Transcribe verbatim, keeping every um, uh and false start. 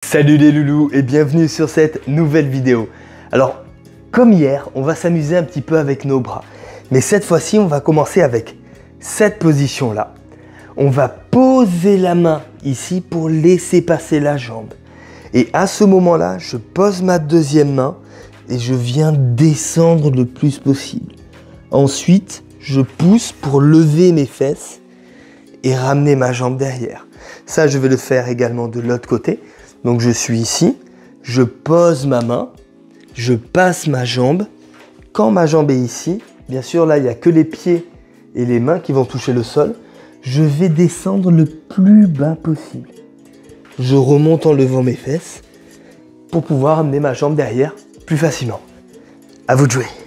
Salut les loulous et bienvenue sur cette nouvelle vidéo. Alors, comme hier, on va s'amuser un petit peu avec nos bras. Mais cette fois-ci, on va commencer avec cette position-là. On va poser la main ici pour laisser passer la jambe. Et à ce moment-là, je pose ma deuxième main et je viens descendre le plus possible. Ensuite, je pousse pour lever mes fesses et ramener ma jambe derrière. Ça, je vais le faire également de l'autre côté. Donc, je suis ici, je pose ma main, je passe ma jambe. Quand ma jambe est ici, bien sûr, là, il n'y a que les pieds et les mains qui vont toucher le sol. Je vais descendre le plus bas possible. Je remonte en levant mes fesses pour pouvoir amener ma jambe derrière plus facilement. À vous de jouer.